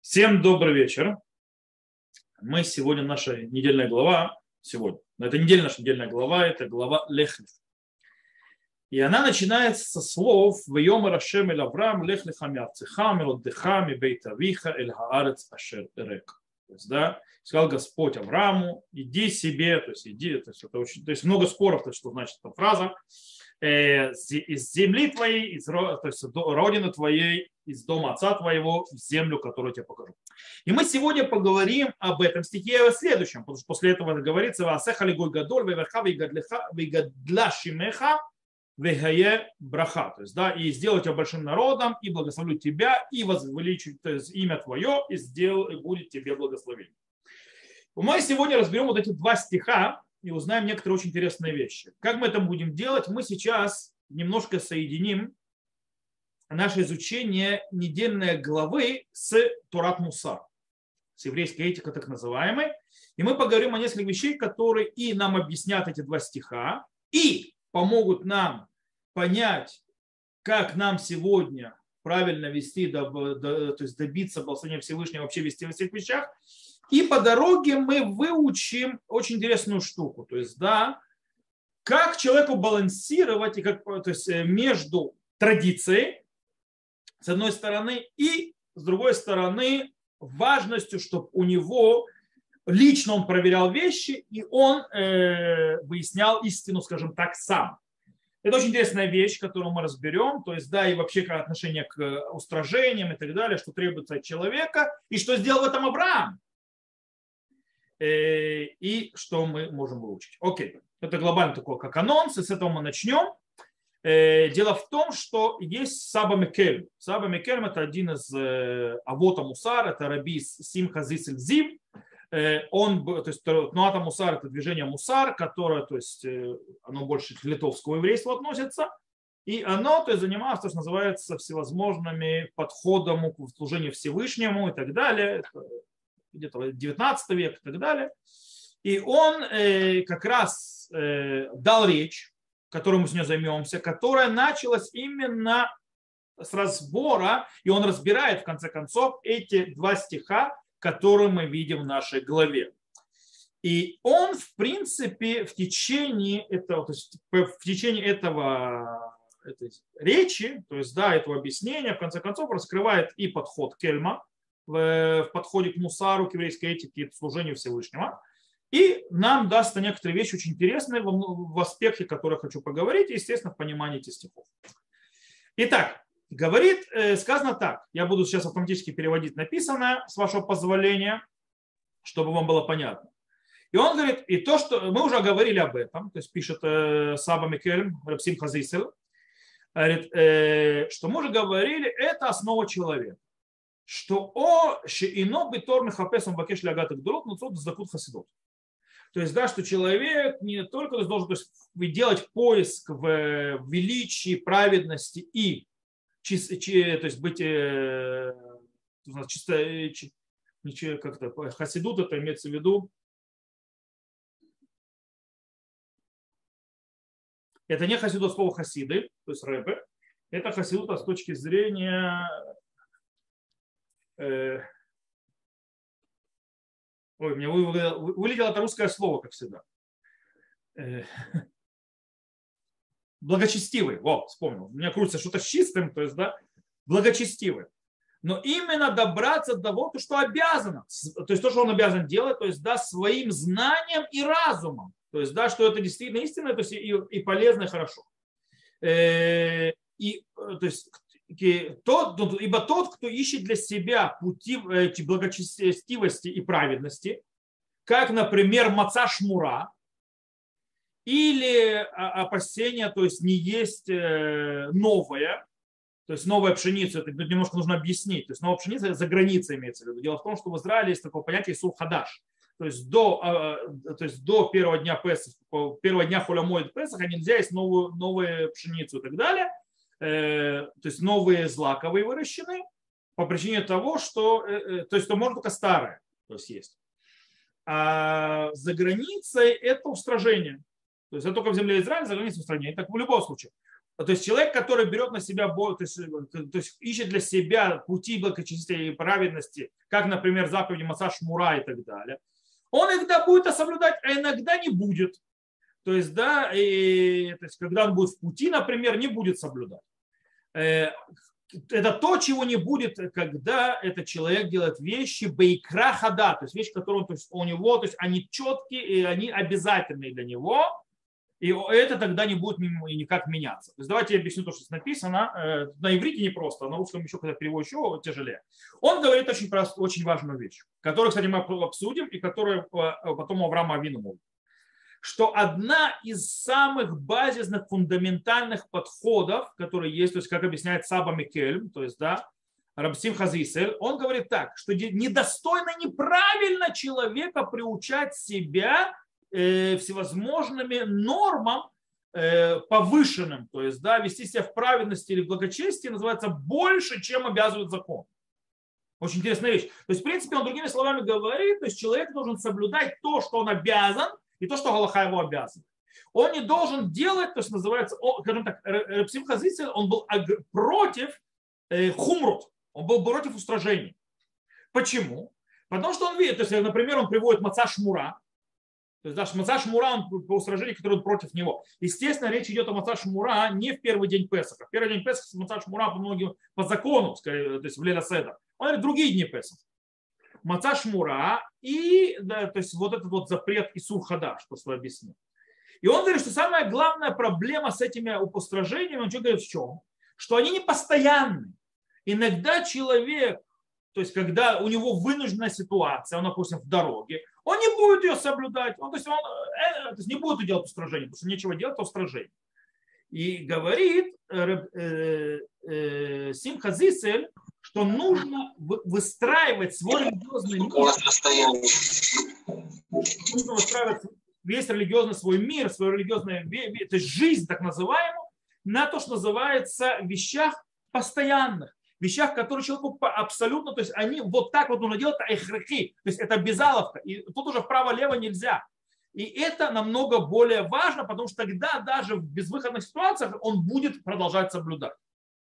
Всем добрый вечер. Мы сегодня, наша недельная глава, сегодня, но это наша недельная глава, это глава Лех Лех. И она начинается со слов «Вайомар Ашем эль Авраам лех леха миарцеха мироддеха мибейт авиха эль хаарец ашер эрек». То есть, да, сказал Господь Аврааму: иди себе, то есть иди, то есть много споров, то есть, что значит эта фраза, из земли твоей, то есть родины твоей, из дома отца твоего, в землю, которую я тебе покажу. И мы сегодня поговорим об этом стихе в следующем, потому что после этого говорится «Ваасеха лигой гадоль веверха вегадля шимеха вегае браха». То есть, да, и сделаю тебя большим народом, и благословлю тебя, и возвеличу, то есть, имя твое, и сделаю, и будет тебе благословение. Мы сегодня разберем вот эти два стиха и узнаем некоторые очень интересные вещи. Как мы это будем делать? Мы сейчас немножко соединим наше изучение недельной главы с Торат Мусар, с еврейской этикой так называемой. И мы поговорим о нескольких вещей, которые и нам объяснят эти два стиха, и помогут нам понять, как нам сегодня правильно вести, то есть добиться благословения Всевышнего, вообще вести во всех вещах. И по дороге мы выучим очень интересную штуку. То есть, да, как человеку балансировать и как, то есть, между традицией, с одной стороны, и с другой стороны, важностью, чтобы у него лично он проверял вещи, и он выяснял истину, скажем так, сам. Это очень интересная вещь, которую мы разберем, то есть, да, и вообще как отношение к устражениям и так далее, что требуется от человека, и что сделал в этом Авраам, и что мы можем выучить. Окей, это глобально такое, как анонс, и с этого мы начнем. Дело в том, что есть Саба Мекель. Саба Мекель – это один из авота Мусар, это раби Симха Зицель Зив. Он, то есть, Тнуата Мусар – это движение Мусар, которое, то есть, оно больше к литовскому еврейству относится. И оно, то есть, занимается, то, что называется, всевозможными подходами к служению Всевышнему и так далее. Это где-то 19 век и так далее. И он как раз дал речь, которой мы сегодня займемся, которая началась именно с разбора, и он разбирает, в конце концов, эти два стиха, которые мы видим в нашей главе. И он, в принципе, в течение этого, то есть в течение этой речи, то есть, да, этого объяснения, в конце концов, раскрывает и подход Кельма в подходе к мусару, к еврейской этике, к служению Всевышнего, и нам даст некоторые вещи очень интересные в аспекте, о которых хочу поговорить, и, естественно, в понимании этих стихов. Итак, говорит, сказано так. Я буду сейчас автоматически переводить написанное, с вашего позволения, чтобы вам было понятно. И он говорит, и то, что мы уже говорили об этом, то есть пишет Саба Мекель, Раб Симха Зицель, говорит, что мы уже говорили, это основа человека. Что ино битор мехапесом бакеш лягат гдолот, но цот закут хасидот. То есть, да, что человек не только должен, то есть, делать поиск в величии, праведности и то есть, быть чисто, как-то хасидут, это имеется в виду. Это не хасидут слова хасиды, то есть рэбе. Это хасидут с точки зрения Ой, мне вылетело это русское слово, как всегда. Благочестивый. Во, вспомнил. У меня крутится что-то с чистым, то есть, да, благочестивый. Но именно добраться до того, что обязано. То есть то, что он обязан делать, то есть, да, своим знанием и разумом. То есть, да, что это действительно истина, то есть и полезно, и хорошо. И, то есть, ибо тот, кто ищет для себя пути благочестивости и праведности, как, например, маца шмура, или опасение, то есть не есть новое, то есть новая пшеница, это немножко нужно объяснить, то есть новая пшеница за границей имеется в виду. Дело в том, что в Израиле есть такое понятие исур хадаш, то есть до первого дня Песах, первого дня Холя Моэд Песаха нельзя есть новую пшеницу и так далее. То есть новые злаковые выращены по причине того, что то есть то можно только старое, то есть есть. А за границей это устражение. То есть это только в земле Израиля, за границей устражение. Так в любом случае. То есть человек, который берет на себя, то есть ищет для себя пути благочестия и праведности, как, например, заповеди Маца Шмура и так далее, он иногда будет это соблюдать, а иногда не будет. То есть, да, то есть, когда он будет в пути, например, не будет соблюдать. Это то, чего не будет, когда этот человек делает вещи бейкра хада, то есть вещи, которые то есть, у него, то есть они четкие и они обязательные для него, и это тогда не будет никак меняться. То есть давайте я объясню то, что здесь написано. На иврите непросто, а на русском еще, когда перевод еще тяжелее. Он говорит очень важную вещь, которую, кстати, мы обсудим, и которую потом Авраам Авину говорит. Что одна из самых базисных, фундаментальных подходов, которые есть, то есть как объясняет Саба Микельм, то есть, да, Раб Симха Зисель, он говорит так, что недостойно, неправильно человека приучать себя всевозможными нормам повышенным, то есть, да, вести себя в праведности или в благочестии называется больше, чем обязывает закон. Очень интересная вещь. То есть, в принципе, он другими словами говорит, то есть человек должен соблюдать то, что он обязан, и то, что Галаха его обязан. Он не должен делать, то есть называется, скажем так, Раб Симха Зисель, он был против хумрут, он был против устражений. Почему? Потому что он видит, то есть, например, он приводит Маца Шмура, то есть даже Маца Шмура, он по устражению, который он против него. Естественно, речь идет о Маца Шмура не в первый день Песаха. В первый день Песаха Маца Шмура по многим, по закону, скорее, то есть в Леля Седа. Он говорит, другие дни Песаха. Маца Шмура и да, то есть вот этот вот запрет Исур Хадаш, что я объяснил. И он говорит, что самая главная проблема с этими упостражениями, он что говорит в чем? Что они не постоянны. Иногда человек, то есть когда у него вынужденная ситуация, он, допустим, в дороге, он не будет ее соблюдать, он не будет делать устражение, потому что нечего делать, то устражение. И говорит Симха Зисель, что нужно выстраивать свой религиозный мир, нужно выстраивать весь религиозный свой мир, свою религиозную, то есть жизнь так называемую, на то, что называется вещах постоянных, вещах, которые человеку абсолютно, то есть они вот так вот нужно делать, это эхрахи, то есть это обязаловка, и тут уже вправо-лево нельзя. И это намного более важно, потому что тогда даже в безвыходных ситуациях он будет продолжать соблюдать.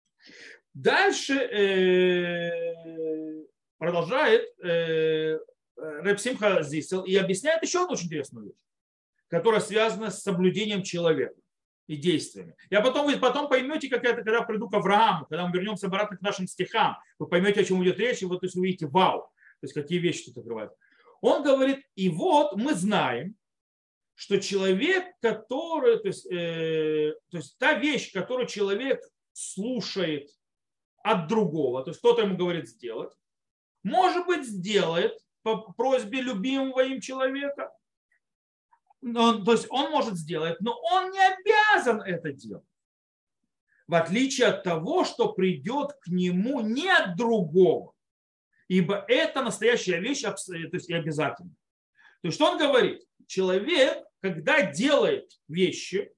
Дальше продолжает Раб Симха Зисель и объясняет еще одну очень интересную вещь, которая связана с соблюдением человека и действиями. Я потом поймете, как это, когда приду к Аврааму, когда мы вернемся обратно к нашим стихам, вы поймете, о чем идет речь, и вот, то есть, вы увидите, вау, то есть какие вещи тут открывают. Он говорит, и вот мы знаем, что человек, который, то есть та вещь, которую человек слушает от другого, то есть кто-то ему говорит сделать, может быть, сделает по просьбе любимого им человека, то есть он может сделать, но он не обязан это делать. В отличие от того, что придет к нему не от другого, ибо это настоящая вещь, то есть и обязательно. То есть что он говорит? Человек, когда делает вещи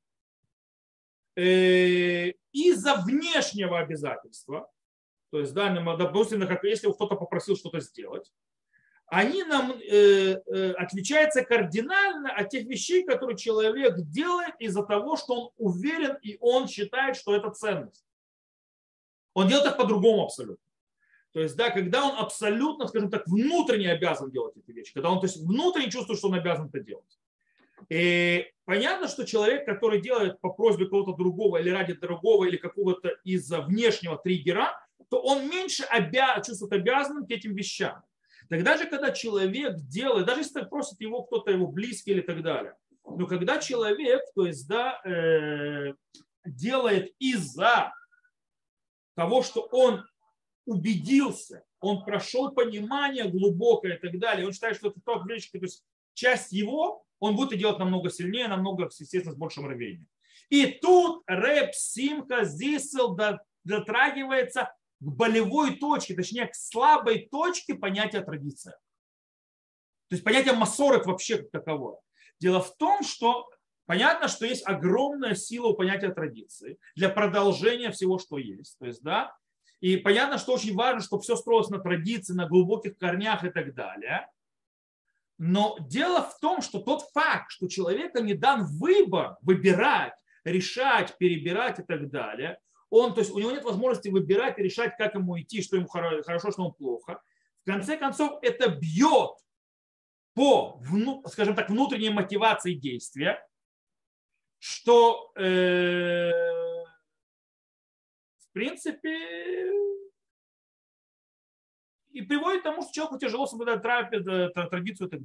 из-за внешнего обязательства, то есть, да, допустим, если кто-то попросил что-то сделать, они нам отличаются кардинально от тех вещей, которые человек делает из-за того, что он уверен и он считает, что это ценность. Он делает их по-другому абсолютно. То есть, да, когда он абсолютно, скажем так, внутренне обязан делать эти вещи, когда он то есть, внутренне чувствует, что он обязан это делать. И понятно, что человек, который делает по просьбе кого-то другого или ради другого или какого-то из-за внешнего триггера, то он меньше чувствует обязанным к этим вещам. Тогда же, когда человек делает, даже если просит его кто-то, его близкий или так далее, но когда человек, то есть, да, делает из-за того, что он убедился, он прошел понимание глубокое и так далее, он считает, что это то, то есть часть его, он будет это делать намного сильнее, намного, естественно, с большим рвением. И тут Раб Симха Зисель дотрагивается к болевой точке, точнее, к слабой точке понятия традиции. То есть понятие масорет вообще как таковое. Дело в том, что понятно, что есть огромная сила у понятия традиции для продолжения всего, что есть. То есть, да, и понятно, что очень важно, чтобы все строилось на традиции, на глубоких корнях и так далее. Но дело в том, что тот факт, что человеку не дан выбор, выбирать, решать, перебирать и так далее. То есть у него нет возможности выбирать и решать, как ему идти, что ему хорошо, что ему плохо. В конце концов, это бьет по, скажем так, внутренней мотивации действия, что, в принципе, и приводит к тому, что человеку тяжело соблюдать традицию и так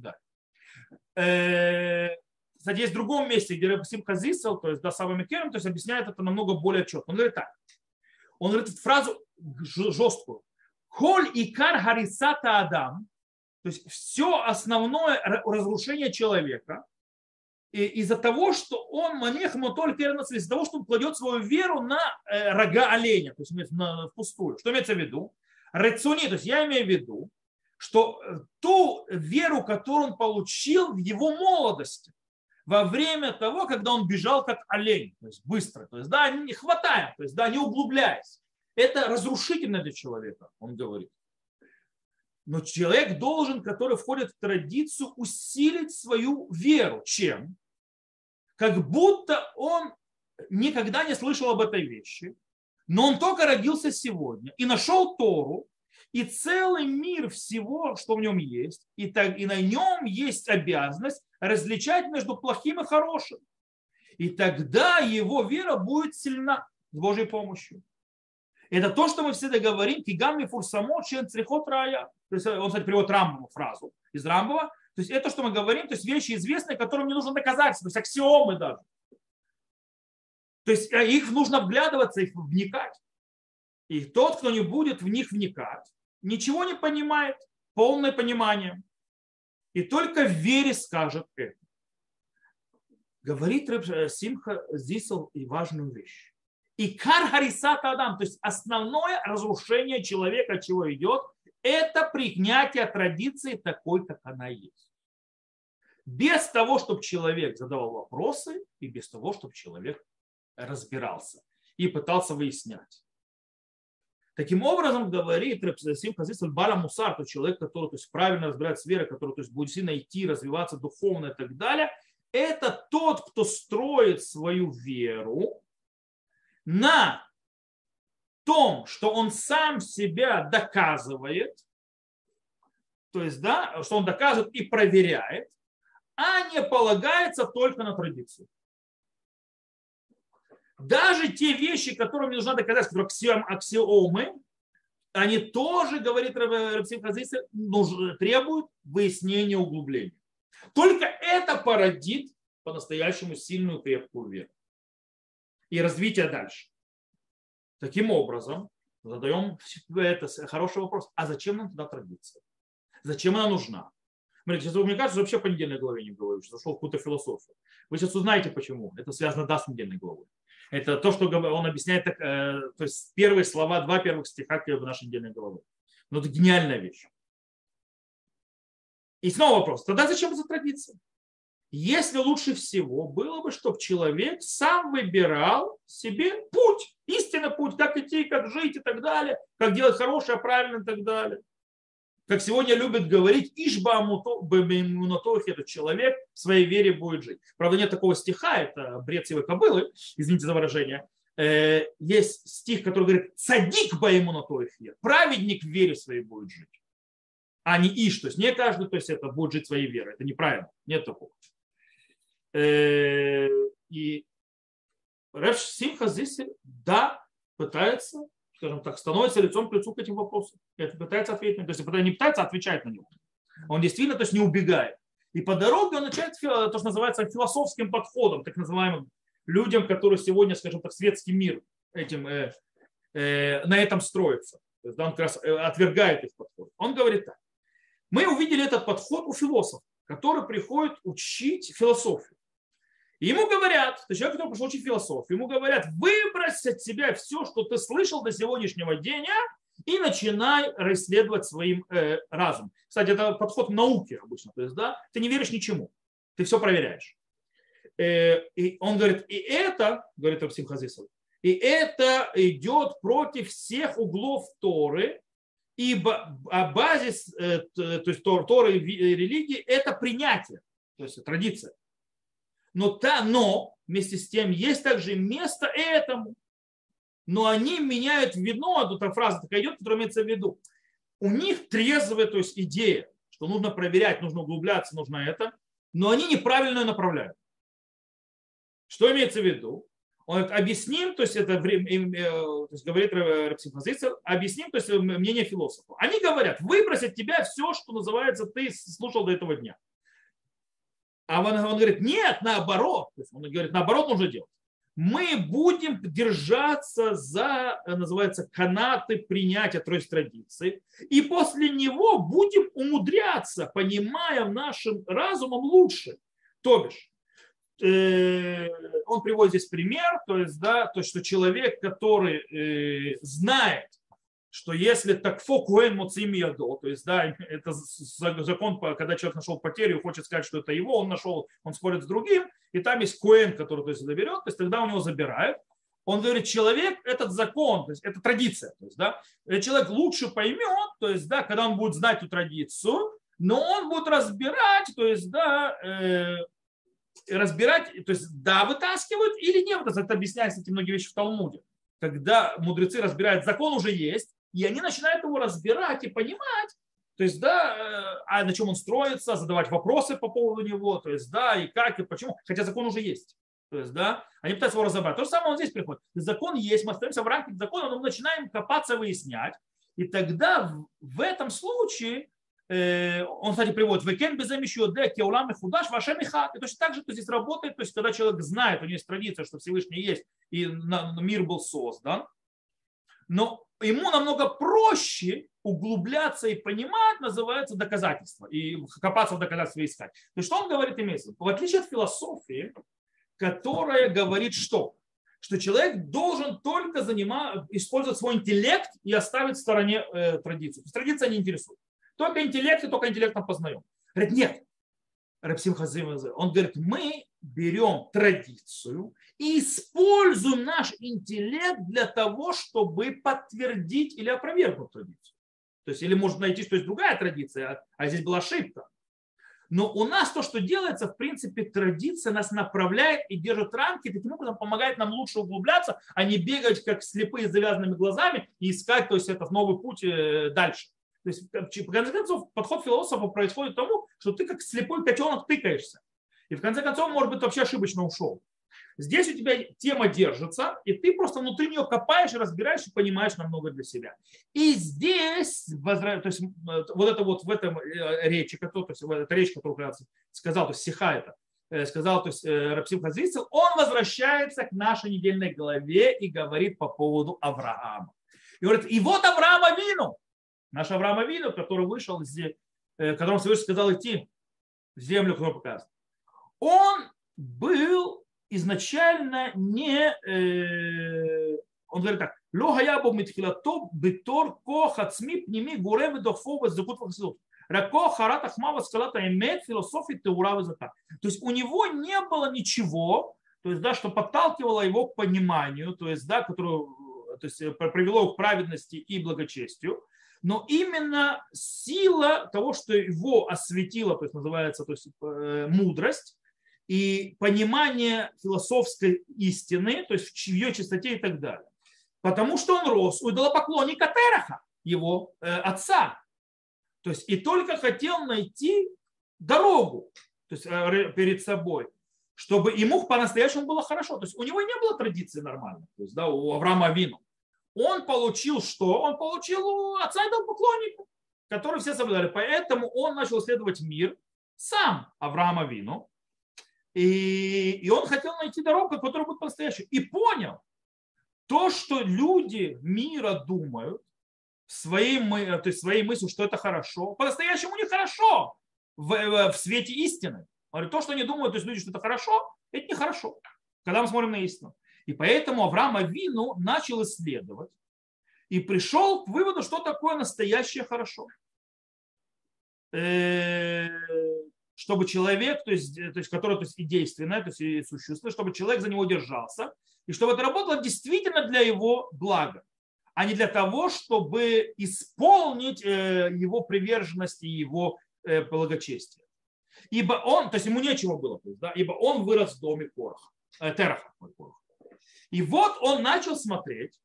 далее. Кстати, есть в другом месте, где Рабсим Хазисел, то есть Дасава Микерем, то есть объясняет это намного более четко. Он говорит так. Он говорит фразу жесткую. Холь икар харисата адам, то есть все основное разрушение человека из-за того, что он манех, но только из-за того, что он кладет свою веру на рога оленя, то есть впустую. Что имеется в виду? Рецуни, то есть я имею в виду, что ту веру, которую он получил в его молодости, во время того, когда он бежал как олень, то есть быстро, то есть да, не хватая, то есть да, не углубляясь. Это разрушительно для человека, он говорит. Но человек должен, который входит в традицию, усилить свою веру. Чем? Как будто он никогда не слышал об этой вещи, но он только родился сегодня и нашел Тору, и целый мир всего, что в нем есть, и на нем есть обязанность различать между плохим и хорошим. И тогда его вера будет сильна с Божьей помощью. Это то, что мы всегда говорим, кигами фурсамо чен црихот рая. То есть он, кстати, приводит Рамбову фразу из Рамбова. То есть это, что мы говорим, то есть вещи известные, которым не нужно доказательства, то есть аксиомы даже. То есть их нужно вглядываться, их вникать. И тот, кто не будет в них вникать, ничего не понимает, полное понимание. И только в вере скажет это. Говорит Симха Зисел и важную вещь. И кар харисата адам, то есть основное разрушение человека, от чего идет, это принятие традиции такой, как она есть. Без того, чтобы человек задавал вопросы, и без того, чтобы человек разбирался и пытался выяснять. Таким образом, говорит Симха Зисел Бала Мусар, то человек, который то есть, правильно разбирается с верой, который то есть, будет сильно идти, развиваться духовно и так далее, это тот, кто строит свою веру на том, что он сам себя доказывает, то есть, да, что он доказывает и проверяет, а не полагается только на традицию. Даже те вещи, которые мне нужно доказать, которые аксиомы, они тоже, говорит Рабсим Хазисел, требуют выяснения, углубления. Только это породит по-настоящему сильную крепкую веру и развитие дальше. Таким образом, задаем это хороший вопрос. А зачем нам тогда традиция? Зачем она нужна? Смотрите, сейчас, мне кажется, что вообще по недельной главе не говорю, что зашел в какую-то философию. Вы сейчас узнаете, почему. Это связано с недельной главой. Это то, что он объясняет, то есть первые слова, два первых стиха в нашей недельной главы. Но это гениальная вещь. И снова вопрос. Тогда зачем эта традиция? Если лучше всего было бы, чтобы человек сам выбирал себе путь, истинный путь, как идти, как жить и так далее, как делать хорошее, правильно и так далее. Как сегодня любят говорить, ишба амунатохи, этот человек в своей вере будет жить. Правда, нет такого стиха, это бред сивой кобылы, извините за выражение. Есть стих, который говорит, цадик баимунатохи, праведник в вере своей будет жить. А не иш, то есть не каждый, то есть это будет жить своей верой. Это неправильно, нет такого. И Рав Симха здесь, да, пытается, скажем так, становится лицом к лицу к этим вопросам. Это пытается ответить, то есть не пытается, а отвечать на него. Он действительно, то есть не убегает. И по дороге он начинает то, что называется философским подходом, так называемым людям, которые сегодня, скажем так, светский мир этим, на этом строится. То есть, да, он как раз отвергает их подход. Он говорит так. Мы увидели этот подход у философов, который приходит учить философию. И ему говорят, то есть человек, который пришел учить философию, ему говорят, выбрось от себя все, что ты слышал до сегодняшнего дня, и начинай расследовать своим разумом. Кстати, это подход к науке обычно. То есть, да, ты не веришь ничему, ты все проверяешь. И он говорит, и это, говорит Рабсим Хазисел, и это идет против всех углов Торы, ибо базис, то есть Торы и религии, это принятие, то есть традиция. но вместе с тем есть также место этому. Но они меняют вино, тут фраза такая идет, которая имеется в виду. У них трезвая, то есть идея, что нужно проверять, нужно углубляться, нужно это, но они неправильно направляют. Что имеется в виду? Он говорит, объясним, то есть это то есть говорит Рабсим Хазицер, объясним, то есть мнение философов. Они говорят, выбросить тебя все, что называется, ты слушал до этого дня. А он говорит, нет, наоборот. То есть он говорит, наоборот нужно делать. Мы будем держаться за, называется, канаты принятия традиций, и после него будем умудряться, понимая нашим разумом лучше. То бишь, он приводит здесь пример, то есть, да, то, что человек, который знает, что если так фокуэн моцим ядо, то есть, да, это закон, когда человек нашел потерю, хочет сказать, что это его, он нашел, он спорит с другим, и там есть коэн, который, то есть, заберет, то есть тогда у него забирают. Он говорит, человек этот закон, то есть это традиция, то есть, да, человек лучше поймет, то есть, да, когда он будет знать эту традицию, но он будет разбирать, то есть, да, разбирать, то есть, да, вытаскивают или не вытаскивают. Это объясняется эти многие вещи в Талмуде. Когда мудрецы разбирают, закон уже есть, и они начинают его разбирать и понимать, то есть, да, а на чем он строится, задавать вопросы по поводу него, то есть, да, и как, и почему, хотя закон уже есть. То есть, да, они пытаются его разобрать. То же самое он здесь приходит. Закон есть, мы остаемся в рамках закона, но мы начинаем копаться, выяснять. И тогда в этом случае, он, кстати, приводит, «Векен безэмищу де кеулам и худаш вашем ихат». И точно так же, что здесь работает, то есть, когда человек знает, у него есть традиция, что Всевышний есть, и мир был создан, но ему намного проще углубляться и понимать, называется доказательство, и копаться в доказательства искать. То есть, что он говорит, имеется? В отличие от философии, которая говорит что? Что человек должен только использовать свой интеллект и оставить в стороне традицию. То есть традиция не интересует. Только интеллект и только интеллектом познаем. Говорит, нет. Рабсим Хазицер, он говорит, мы берем традицию и используем наш интеллект для того, чтобы подтвердить или опровергнуть традицию. То есть, или может найти, что есть другая традиция, а здесь была ошибка. Но у нас то, что делается, в принципе, традиция нас направляет и держит рамки, таким образом помогает нам лучше углубляться, а не бегать как слепые с завязанными глазами и искать, то есть, этот новый путь дальше. То есть, в конце концов, подход философа происходит к тому, что ты как слепой котенок тыкаешься. И в конце концов, может быть, вообще ошибочно ушел. Здесь у тебя тема держится, и ты просто внутри нее копаешь, разбираешь и понимаешь намного для себя. И здесь, то есть, вот это вот в этом речи, то есть, эта речь, которую сказал, то есть сиха это, сказал, то есть Рабсим Хазицер, он возвращается к нашей недельной главе и говорит по поводу Авраама. И говорит, и вот Авраам Авину, наш Авраам Авину, который вышел, которому Всевышний сказал идти в землю, которую показывает. Он был изначально не, он говорит так, «Ло хаябо митхилато битор кох ацми пними гурем дофо вазакут вахсилут». Рако харата хмава скалата имеет философии теура вазака. То есть у него не было ничего, то есть, да, что подталкивало его к пониманию, то есть, да, которое, то есть, привело его к праведности и благочестию. Но именно сила того, что его осветила, то есть называется, то есть, мудрость и понимание философской истины, то есть в ее чистоте и так далее. Потому что он рос у идолопоклонника Тераха, его отца. То есть и только хотел найти дорогу, то есть, перед собой, чтобы ему по-настоящему было хорошо. То есть у него не было традиции нормальной, то есть, да, у Авраама Авину. Он получил что? Он получил у отца идолопоклонника, который все соблюдали. Поэтому он начал исследовать мир сам, Авраам Авину. И он хотел найти дорогу, которая будет по-настоящему. И понял, то, что люди мира думают, своей мыслью, что это хорошо, по-настоящему не хорошо в свете истины. То, что они думают, то есть люди, что это хорошо, это нехорошо, когда мы смотрим на истину. И поэтому Авраам Авину начал исследовать и пришел к выводу, что такое настоящее хорошо. Чтобы человек, то есть который то есть и действенное, то есть и существует, чтобы человек за него держался, и чтобы это работало действительно для его блага, а не для того, чтобы исполнить его приверженность и его благочестие. Ибо он, то есть ему нечего было, то есть, да, ибо он вырос в доме Тераха. И вот он начал смотреть,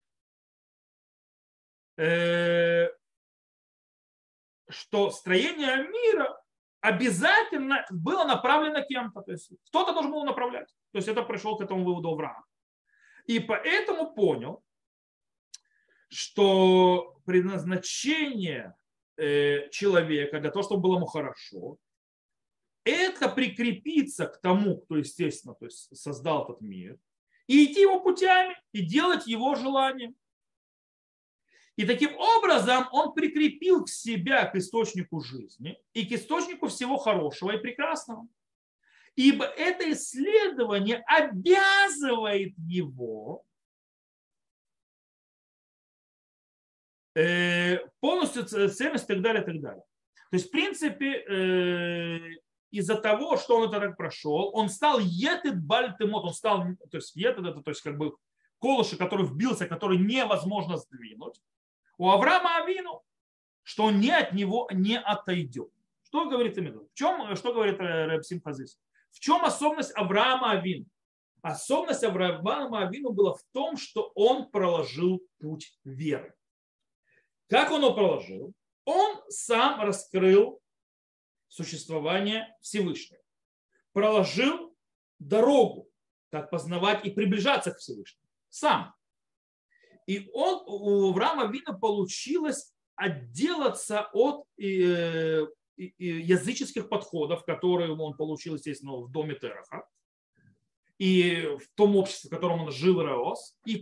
что строение мира обязательно было направлено кем-то. То есть кто-то должен был направлять. То есть это пришел к этому выводу Авраам. И поэтому понял, что предназначение человека для того, чтобы было ему хорошо, это прикрепиться к тому, кто, естественно, то есть создал этот мир, и идти его путями, и делать его желанием. И таким образом он прикрепил к себя к источнику жизни и к источнику всего хорошего и прекрасного. Ибо это исследование обязывает его полностью ценность и так далее, и так далее. То есть, в принципе, из-за того, что он это так прошел, он стал етет бальтемот, он стал, то есть етет, это то есть как бы колышек, который вбился, который невозможно сдвинуть. У Авраама Авину, что он от него не отойдет. Что говорит Эмиду? Что говорит Реб Симха Зис? В чем особенность Авраама Авину? Особенность Авраама Авину была в том, что он проложил путь веры. Как он его проложил? Он сам раскрыл существование Всевышнего. Проложил дорогу, как познавать и приближаться к Всевышнему. Сам. И у Авраама Авину получилось отделаться от языческих подходов, которые он получил, естественно, в доме Тераха, и в том обществе, в котором он жил и рос, и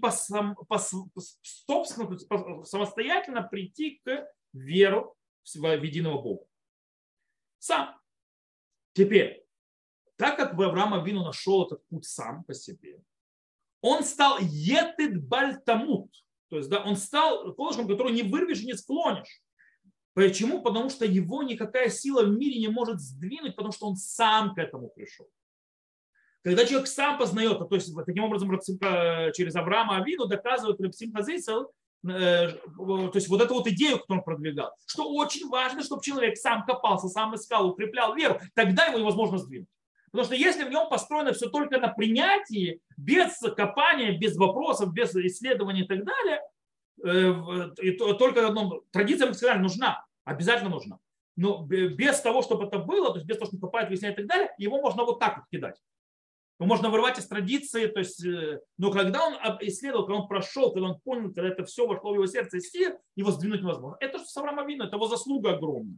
самостоятельно прийти к веру в единого Бога. Сам. Теперь, так как Авраам Авину нашел этот путь сам по себе, он стал етет бальтамут. То есть, да, он стал колышком, который не вырвешь и не склонишь. Почему? Потому что его никакая сила в мире не может сдвинуть, потому что он сам к этому пришел. Когда человек сам познает, то есть таким образом через Авраама Авину доказывает Реб Симха Зисел, то есть вот эту вот идею, которую он продвигал, что очень важно, чтобы человек сам копался, сам искал, укреплял веру, тогда его невозможно сдвинуть. Потому что если в нем построено все только на принятии, без копания, без вопросов, без исследований и так далее, только традиция, мы сказали, нужна, обязательно нужна. Но без того, чтобы это было, то есть без того, чтобы копать, выяснять и так далее, его можно вот так вот кидать. Его можно вырвать из традиции, то есть, но когда он исследовал, когда он прошел, когда он понял, когда это все вошло в его сердце и сил, его сдвинуть невозможно. Это же с Авраамом Авину, это его заслуга огромная.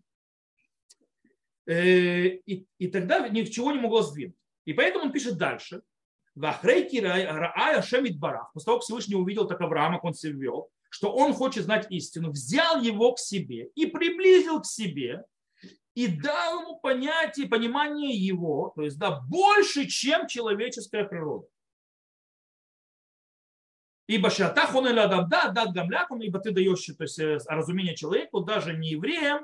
И тогда ничего не могло сдвинуть. И поэтому он пишет дальше. После того, как Всевышний увидел так Авраама, как он себя вел, что он хочет знать истину, взял его к себе и приблизил к себе, и дал ему понятие, понимание его, то есть да, больше, чем человеческая природа. Ибо шатах он или адам да, дат гамляком, ибо ты даешь, то есть разумение человеку, даже не евреям,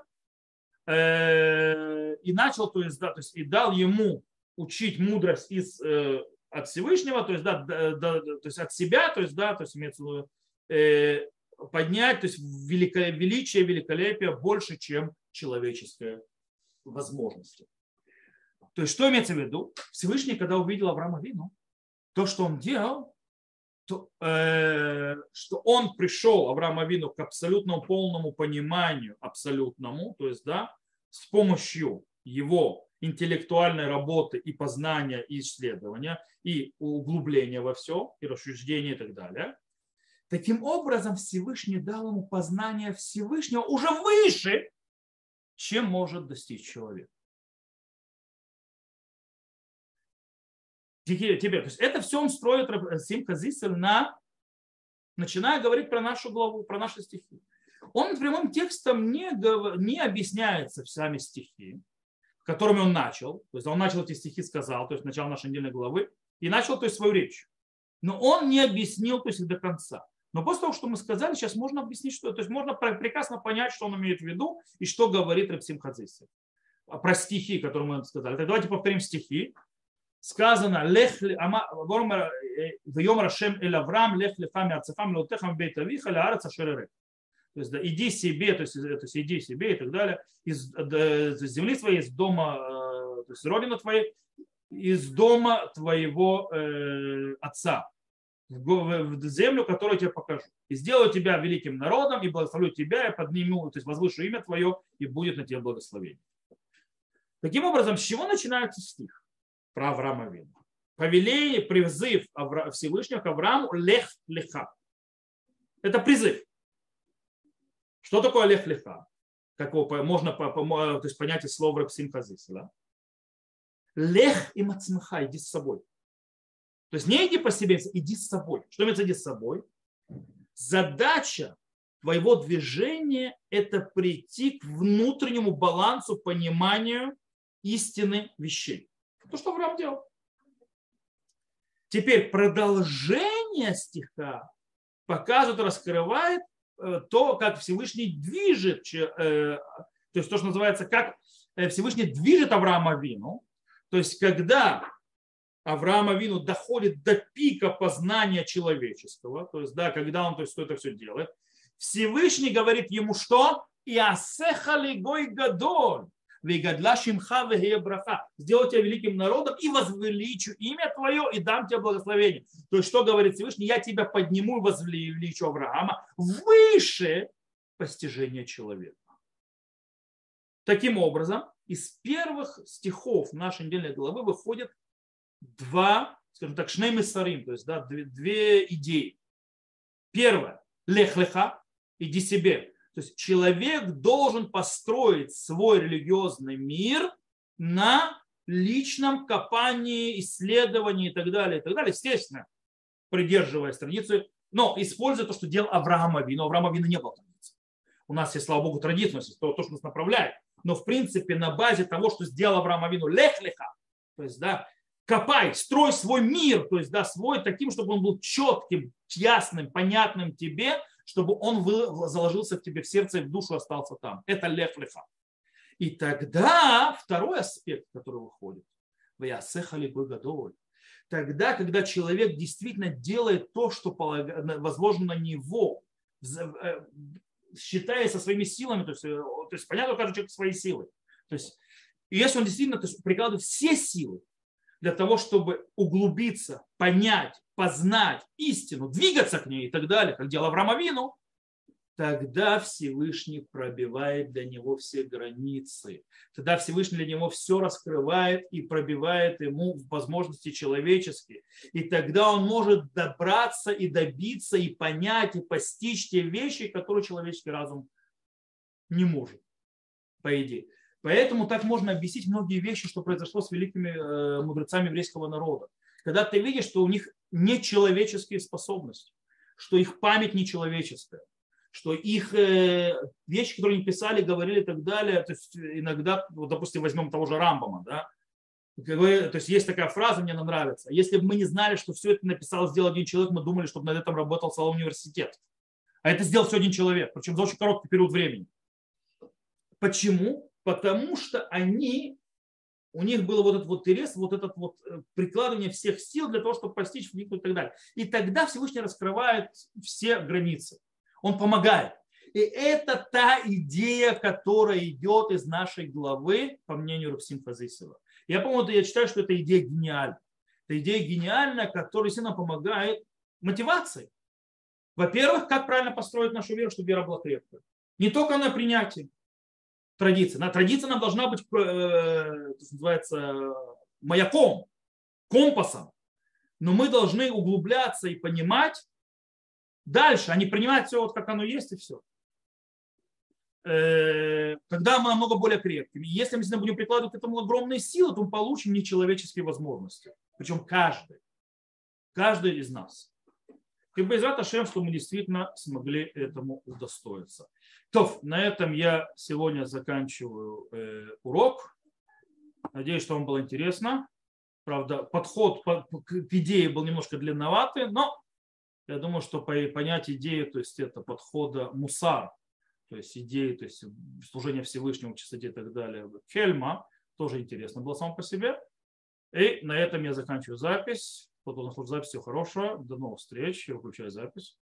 и начал, то есть, да, то есть и дал ему учить мудрость от Всевышнего, то есть, да, то есть от себя, то есть, да, то есть имеется поднять, то есть величие, великолепие больше, чем человеческое возможности. То есть, что имеется в виду? Всевышний, когда увидел Авраама Авину, то, что он делал, то, что он пришел, Авраам Авину, к абсолютному полному пониманию, абсолютному, то есть, да, с помощью его интеллектуальной работы и познания, и исследования, и углубления во все, и рассуждения и так далее. Таким образом, Всевышний дал ему познание Всевышнего уже выше, чем может достичь человек. Теперь, то есть это все он строит Симха Зисел начиная говорить про нашу главу, про наши стихи. Он прямым текстом не объясняется сами стихи, которыми он начал. То есть он начал эти стихи, сказал, то есть начало нашей недельной главы, и начал, то есть, свою речь. Но он не объяснил, то есть, их до конца. Но после того, что мы сказали, сейчас можно объяснить, что, то есть можно прекрасно понять, что он имеет в виду и что говорит Реб Симха Зисел. Про стихи, которые мы сказали. Так давайте повторим стихи. Сказано, «Вьомар Ашем эль Авраам, лех леха миарцеха милотеха бейт авиха лаарец ашер эрек». То есть, да, иди себе, то есть иди себе и так далее, из земли своей, из дома то есть родина твоя, из дома твоего отца, в землю, которую я тебе покажу. И сделаю тебя великим народом, и благословлю тебя, и подниму, то есть возвышу имя твое, и будет на тебе благословение. Таким образом, с чего начинается стих про Авраама Авину? Повеление, призыв Всевышнего к Аврааму лех леха. Это призыв. Что такое лех леха? Как его можно то есть понять из слова Рабсим Хазиса. Да? Лех и мацмаха, иди с собой. То есть не иди по себе, иди с собой. Что имеется иди с собой? Задача твоего движения – это прийти к внутреннему балансу, пониманию истины вещей. То, что Авраам делал. Теперь продолжение стиха показывает, раскрывает то, как Всевышний движет, то есть то, что называется, как Всевышний движет Авраама Авину. То есть когда Авраам Авину доходит до пика познания человеческого, то есть, да, когда он это все делает, Всевышний говорит ему, что «Иасеха лигой гадоль, вегадла шимха вегея браха». «Сделаю тебя великим народом и возвеличу имя твое и дам тебе благословение». То есть, что говорит Всевышний? «Я тебя подниму и возвеличу Авраама выше постижения человека». Таким образом, из первых стихов нашей недельной главы выходит два, скажем так, шней месарим, то есть да, две идеи. Первое, лех-леха, иди себе. То есть человек должен построить свой религиозный мир на личном копании, исследовании и так далее, и так далее. Естественно, придерживаясь традиции, но используя то, что делал Авраам Авину. Авраам Авину не было традиции. У нас есть, слава Богу, традиция, то, что нас направляет. Но в принципе на базе того, что сделал Авраам Авину, лех-леха, то есть да, копай, строй свой мир, то есть да, свой таким, чтобы он был четким, ясным, понятным тебе, чтобы он заложился в тебе в сердце и в душу остался там. Это лех-леха. И тогда второй аспект, который выходит, тогда, когда человек действительно делает то, что возложено на него, считая со своими силами, то есть понятно, каждый человек свои силы. То есть, и если он действительно прикладывает все силы для того, чтобы углубиться, понять, познать истину, двигаться к ней и так далее, как делал Авраам Авину, тогда Всевышний пробивает для него все границы. Тогда Всевышний для него все раскрывает и пробивает ему возможности человеческие. И тогда он может добраться и добиться, и понять, и постичь те вещи, которые человеческий разум не может, по идее. Поэтому так можно объяснить многие вещи, что произошло с великими мудрецами еврейского народа. Когда ты видишь, что у них нечеловеческие способности, что их память нечеловеческая, что их вещи, которые они писали, говорили и так далее, то есть иногда, вот, допустим, возьмем того же Рамбама, да, то есть есть такая фраза, мне она нравится, если бы мы не знали, что все это написал, сделал один человек, мы думали, чтобы над этим работал целый университет. А это сделал все один человек, причем за очень короткий период времени. Почему? Потому что у них был вот этот вот интерес, вот этот вот прикладывание всех сил для того, чтобы постичь, вникнуть и так далее. И тогда Всевышний раскрывает все границы. Он помогает. И это та идея, которая идет из нашей главы, по мнению Рабсим Хазисова. Я считаю, что эта идея гениальна. Это идея гениальная, которая сильно помогает мотивации. Во-первых, как правильно построить нашу веру, чтобы вера была крепкой. Не только на принятии традиции. Традиция нам должна быть, что называется, маяком, компасом. Но мы должны углубляться и понимать дальше, а не принимать все вот как оно есть и все. Когда мы намного более крепкими. Если мы действительно будем прикладывать к этому огромные силы, то мы получим нечеловеческие возможности. Причем каждый из нас. И Бейзрат Ашем, что мы действительно смогли этому удостоиться. То, на этом я сегодня заканчиваю урок. Надеюсь, что вам было интересно. Правда, подход к идее был немножко длинноватый, но я думаю, что понять идею, то есть это подхода мусар, то есть идеи, то есть служения Всевышнему, чистоте и так далее, хельма, тоже интересно было само по себе. И на этом я заканчиваю запись. Кто-то у нас слушает запись, всего хорошего. До новых встреч. Я выключаю запись.